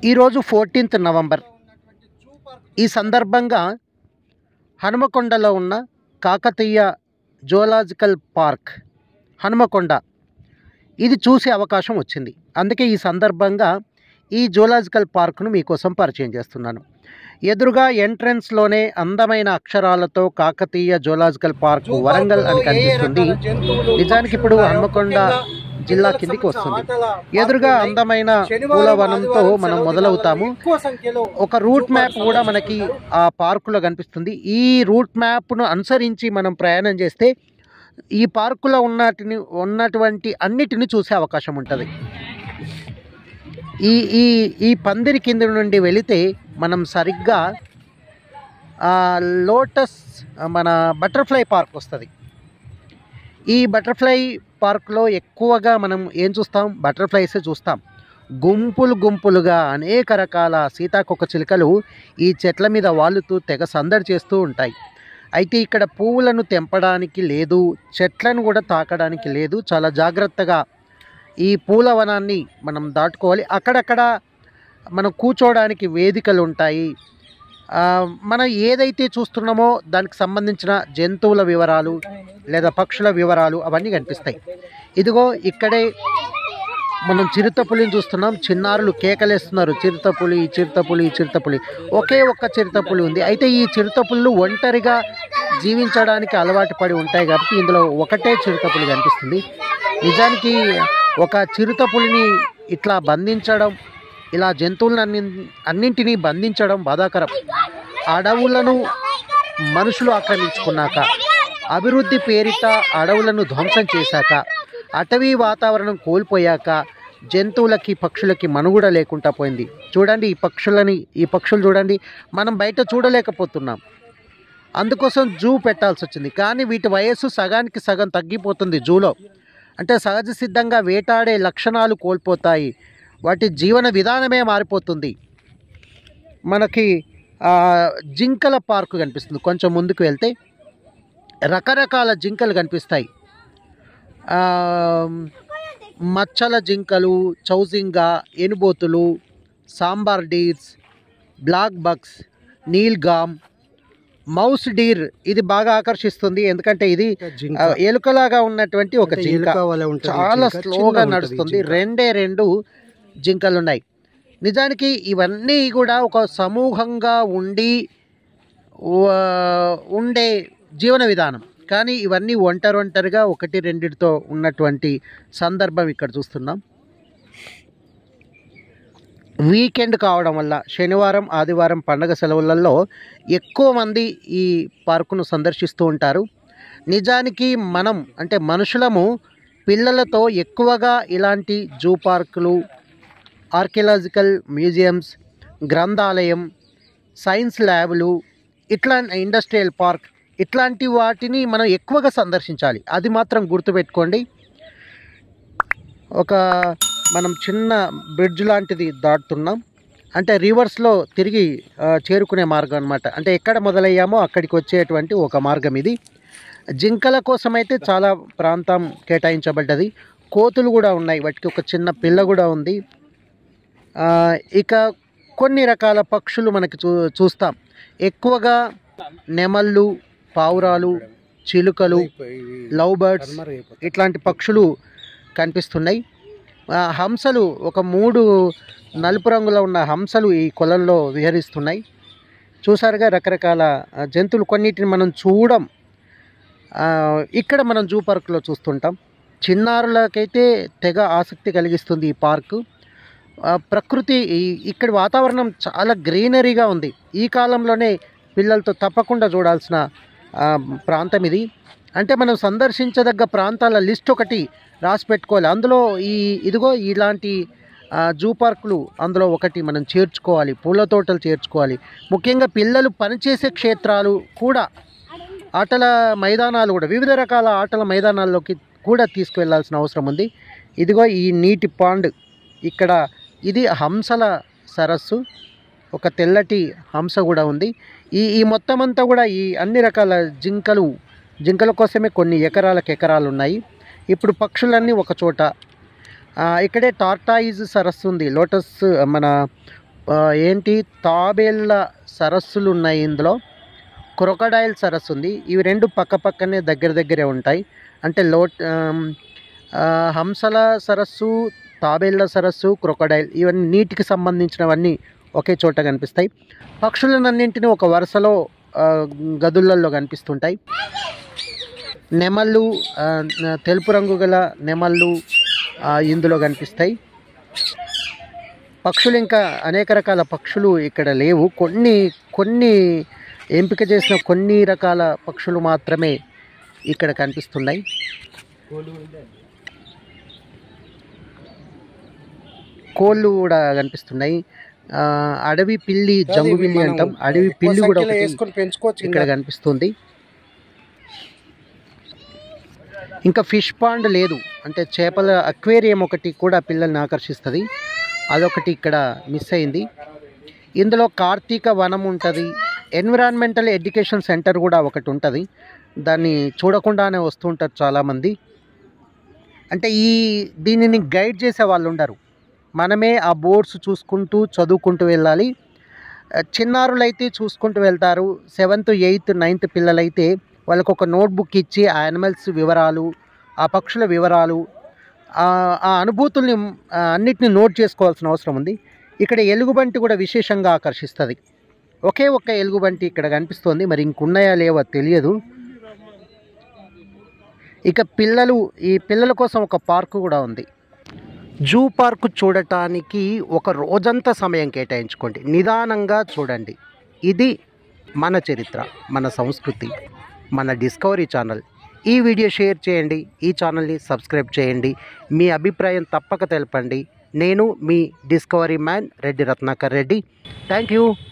ఈరోజు 14th November. ఈ సందర్భంగా హనుమకొండలో ఉన్న కాకతీయ జూలాజికల్ పార్క్ హనుమకొండ ఇది చూసే అవకాశం వచ్చింది. అందుకే ఈ సందర్భంగా ఈ జూలాజికల్ పార్క్ను మీకోసం పరిచయం చేస్తున్నాను. ఎదురుగా ఎంట్రన్స్లోనే అందమైన అక్షరాలతో కాకతీయ జూలాజికల్ పార్క్ వరంగల్ అని కనిపిస్తుంది. నిజానికి ఇప్పుడు హనుమకొండ జిల్లా కిందికి వస్తుంది. ఎదురుగా అందమైన పూలవనంతో మనం మొదలవుతాము. ఒక రూట్ మ్యాప్ కూడా మనకి ఆ పార్కులో కనిపిస్తుంది. ఈ రూట్ మ్యాప్ను అనుసరించి మనం ప్రయాణం చేస్తే ఈ పార్కులో ఉన్నటువంటి అన్నిటిని చూసే అవకాశం ఉంటుంది. ఈ ఈ ఈ పందిరి కింద నుండి వెళితే మనం సరిగ్గా లోటస్ మన బటర్ఫ్లై పార్క్ వస్తుంది. ఈ బటర్ఫ్లై పార్క్లో ఎక్కువగా మనం ఏం చూస్తాం? బటర్ఫ్లైసే చూస్తాం. గుంపులు గుంపులుగా అనేక రకాల సీతాకోక చిలుకలు ఈ చెట్ల మీద వాలుతూ తెగ సందడి చేస్తూ ఉంటాయి. అయితే ఇక్కడ పువ్వులను తెంపడానికి లేదు, చెట్లను కూడా తాకడానికి లేదు. చాలా జాగ్రత్తగా ఈ పూలవనాన్ని మనం దాటుకోవాలి. అక్కడక్కడ మనం కూర్చోవడానికి వేదికలు ఉంటాయి. మనం ఏదైతే చూస్తున్నామో దానికి సంబంధించిన జంతువుల వివరాలు లేదా పక్షుల వివరాలు అవన్నీ కనిపిస్తాయి. ఇదిగో ఇక్కడే మనం చిరుతపులిని చూస్తున్నాం. చిన్నారులు కేకలేస్తున్నారు, చిరుతపులి చిరుతపులి చిరుతపులి. ఒకే ఒక్క చిరుతపులి ఉంది. అయితే ఈ చిరుతపుళ్ళు ఒంటరిగా జీవించడానికి అలవాటు పడి ఉంటాయి కాబట్టి ఇందులో ఒకటే చిరుతపులి కనిపిస్తుంది. నిజానికి ఒక చిరుతపులిని ఇట్లా బంధించడం, ఇలా జంతువులను అన్నింటినీ బంధించడం బాధాకరం. అడవులను మనుషులు ఆక్రమించుకున్నాక, అభివృద్ధి పేరిట అడవులను ధ్వంసం చేశాక, అటవీ వాతావరణం కోల్పోయాక జంతువులకి పక్షులకి మనుగడ లేకుండా పోయింది. చూడండి ఈ పక్షులు చూడండి, మనం బయట చూడలేకపోతున్నాం. అందుకోసం జూ పెట్టాల్సి వచ్చింది. కానీ వీటి వయస్సు సగానికి సగం తగ్గిపోతుంది జూలో. అంటే సహజ సిద్ధంగా వేటాడే లక్షణాలు కోల్పోతాయి. వాటి జీవన విధానమే మారిపోతుంది. మనకి జింకల పార్కు కనిపిస్తుంది. కొంచెం ముందుకు వెళ్తే రకరకాల జింకలు కనిపిస్తాయి. మచ్చల జింకలు, చౌజింగా, ఎనుబోతులు, సాంబార్ డీర్స్, బ్లాక్ బక్స్, నీల్గామ్, మౌస్ డీర్ ఇది బాగా ఆకర్షిస్తుంది. ఎందుకంటే ఇది ఎలుకలాగా ఉన్నటువంటి ఒక జింక, చాలా స్లోగా నడుస్తుంది. రెండు జింకలు ఉన్నాయి. నిజానికి ఇవన్నీ కూడా ఒక సమూహంగా ఉండే జీవన విధానం. కానీ ఇవన్నీ ఒంటరిగా ఒకటి రెండిటితో ఉన్నటువంటి సందర్భం ఇక్కడ చూస్తున్నాం. వీకెండ్ కావడం వల్ల శనివారం ఆదివారం పండగ సెలవులలో ఎక్కువ మంది ఈ పార్కును సందర్శిస్తూ ఉంటారు. నిజానికి మనం అంటే మనుషులము పిల్లలతో ఎక్కువగా ఇలాంటి జూ పార్కులు, ఆర్కియలాజికల్ మ్యూజియంస్, గ్రంథాలయం, సైన్స్ ల్యాబ్లు, ఇండస్ట్రియల్ పార్క్ ఇట్లాంటి వాటిని మనం ఎక్కువగా సందర్శించాలి. అది మాత్రం గుర్తుపెట్టుకోండి. మనం చిన్న బ్రిడ్జ్ లాంటిది దాటుతున్నాం. అంటే రివర్స్లో తిరిగి చేరుకునే మార్గం అన్నమాట. అంటే ఎక్కడ మొదలయ్యామో అక్కడికి వచ్చేటువంటి ఒక మార్గం ఇది. జింకల కోసం అయితే చాలా ప్రాంతం కేటాయించబడ్డది. కోతులు కూడా ఉన్నాయి, వాటికి ఒక చిన్న పిల్ల కూడా ఉంది. ఇక కొన్ని రకాల పక్షులు మనకి చూస్తాం. ఎక్కువగా నెమళ్ళు, పావురాలు, చిలుకలు, లవ్ బర్డ్స్ ఇట్లాంటి పక్షులు కనిపిస్తున్నాయి. హంసలు ఒక 3 నలుపు రంగులో ఉన్న హంసలు ఈ కొలంలో విహరిస్తున్నాయి. చూసారుగా రకరకాల జంతువులు, కొన్నిటిని మనం చూడం. ఇక్కడ మనం జూ పార్కులో చూస్తుంటాం. చిన్నారులకైతే తెగ ఆసక్తి కలిగిస్తుంది ఈ పార్కు. ప్రకృతి ఇక్కడి వాతావరణం చాలా గ్రీనరీగా ఉంది. ఈ కాలంలోనే పిల్లలతో తప్పకుండా చూడాల్సిన ప్రాంతం ఇది. అంటే మనం సందర్శించదగ్గ ప్రాంతాల లిస్ట్ ఒకటి రాసి పెట్టుకోవాలి. అందులో ఇదిగో ఇలాంటి జూ పార్కులు అందులో ఒకటి మనం చేర్చుకోవాలి. పూల తోటలు చేర్చుకోవాలి. ముఖ్యంగా పిల్లలు పనిచేసే క్షేత్రాలు కూడా, ఆటల మైదానాలు కూడా, వివిధ రకాల ఆటల మైదానాల్లోకి కూడా తీసుకువెళ్లాల్సిన అవసరం ఉంది. ఇదిగో ఈ నీటి పాండ్ ఇక్కడ, ఇది హంసల సరస్సు. ఒక తెల్లటి హంస కూడా ఉంది. ఈ మొత్తం అంతా కూడా ఈ అన్ని రకాల జింకల కోసమే కొన్ని ఎకరాలు ఉన్నాయి. ఇప్పుడు పక్షులన్నీ ఒక చోట. ఇక్కడే టార్టాయిజ్ సరస్సు ఉంది. లోటస్ మన ఏంటి తాబేళ్ళ సరస్సులు ఉన్నాయి ఇందులో. క్రొకడైల్ సరస్సు ఉంది. ఇవి రెండు పక్క పక్కనే దగ్గరే ఉంటాయి. అంటే హంసల సరస్సు, తాబేళ్ళ సరస్సు, క్రొకడైల్ ఇవన్నీ నీటికి సంబంధించినవన్నీ ఒకే చోట కనిపిస్తాయి. పక్షులన్నింటినీ ఒక వరుసలో గదులలో కనిపిస్తుంటాయి. నెమళ్ళు, తెలుపు రంగు గల నెమళ్ళు ఇందులో కనిపిస్తాయి. పక్షులు ఇంకా అనేక రకాల పక్షులు ఇక్కడ లేవు. కొన్ని ఎంపిక చేసిన కొన్ని రకాల పక్షులు మాత్రమే ఇక్కడ కనిపిస్తున్నాయి. కోళ్ళు కూడా కనిపిస్తున్నాయి. అడవి పిల్లి, జంగు పిల్లి అంటాం. అడవి పిల్లి కూడా ఇక్కడ కనిపిస్తుంది. ఇంకా ఫిష్ పాండ్ లేదు, అంటే చేపల అక్వేరియం ఒకటి కూడా పిల్లల్ని ఆకర్షిస్తుంది. అదొకటి ఇక్కడ మిస్ అయింది. ఇందులో కార్తీక వనం ఉంటుంది. ఎన్విరాన్మెంటల్ ఎడ్యుకేషన్ సెంటర్ కూడా ఒకటి ఉంటుంది. దాన్ని చూడకుండానే వస్తుంటారు చాలామంది. అంటే దీనిని గైడ్ చేసే వాళ్ళు ఉండరు. మనమే ఆ బోర్డ్స్ చూసుకుంటూ చదువుకుంటూ వెళ్ళాలి. చిన్నారులైతే చూసుకుంటూ వెళ్తారు. 7th, 8th, 9th పిల్లలైతే వాళ్ళకు ఒక నోట్బుక్ ఇచ్చి ఆ యానిమల్స్ వివరాలు, ఆ పక్షుల వివరాలు, ఆ అనుభూతుల్ని అన్నిటిని నోట్ చేసుకోవాల్సిన అవసరం ఉంది. ఇక్కడ ఎలుగుబంటి కూడా విశేషంగా ఆకర్షిస్తుంది. ఒకే ఒక్క ఎలుగుబంటి ఇక్కడ కనిపిస్తుంది. మరి ఇంకున్నాయా లేవో తెలియదు. ఇక ఈ పిల్లల కోసం ఒక పార్కు కూడా ఉంది. జూ పార్కు చూడటానికి ఒక రోజంతా సమయం కేటాయించుకోండి. నిదానంగా చూడండి. ఇది మన చరిత్ర, మన సంస్కృతి, మన డిస్కవరీ ఛానల్. ఈ వీడియో షేర్ చేయండి. ఈ ఛానల్ని సబ్స్క్రైబ్ చేయండి. మీ అభిప్రాయం తప్పక తెలపండి. నేను మీ Discovery man Reddy Ratnakar Reddy. Thank you.